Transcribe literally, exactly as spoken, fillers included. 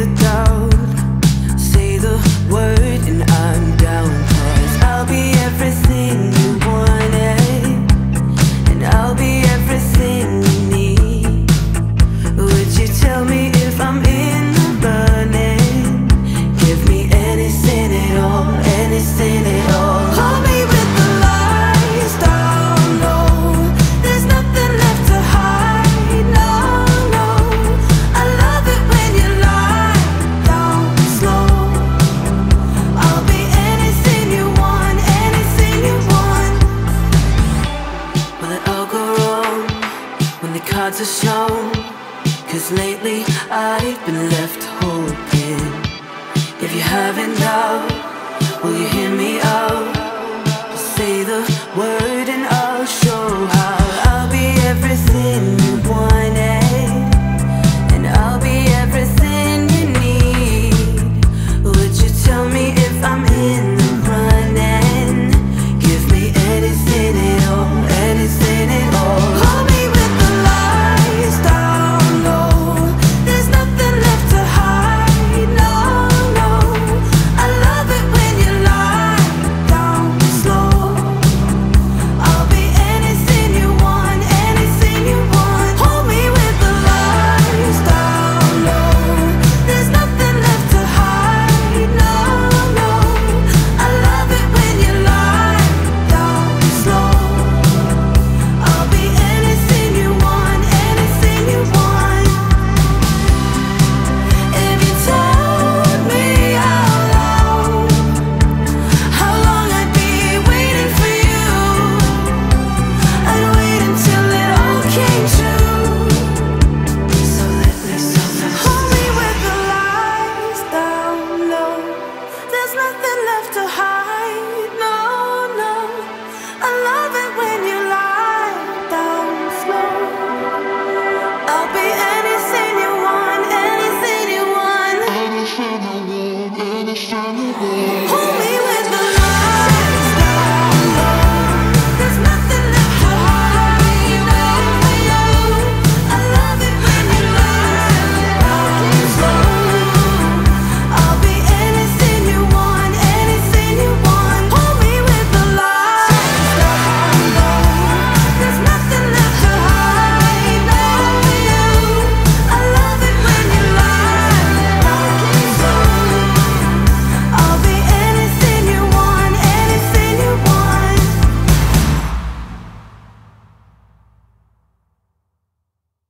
the doubt. Say the word and I'm down, 'cause I'll be everything you wanted, and I'll be everything you need. Would you tell me if I'm in the running? Give me anything at all, anything at all. Hold me with the lights down low. There's nothing left to hide, no, no. I love it when you lie down slow. I'll be anything you want, anything you want. Will it all go wrong when the cards are shown? 'Cause lately I've been left hoping. If you haven't doubt, will you hear me out? Say the word and I'll show how. I'll be everything you wanted, and I'll be everything you need. Would you tell me if I'm in the running? Give me anything at all, anything at all. Hold me with the lights down low. There's nothing left to hide, no, no. I love it when you lie down slow. I'll be anything you want, anything you want. Hold me with the lights down low. There's nothing left to hide, no, no. I love it when you lie down slow. I'll be anything you want, anything you want. If you told me out loud how long I'd be waiting for you, I'd wait until it all came true. So let me, so let hold me with the lights down low. There's nothing left to hide, no, no. I love it when you lie down slow. I'll be anything you want, anything you want. Anything you want, anything you want.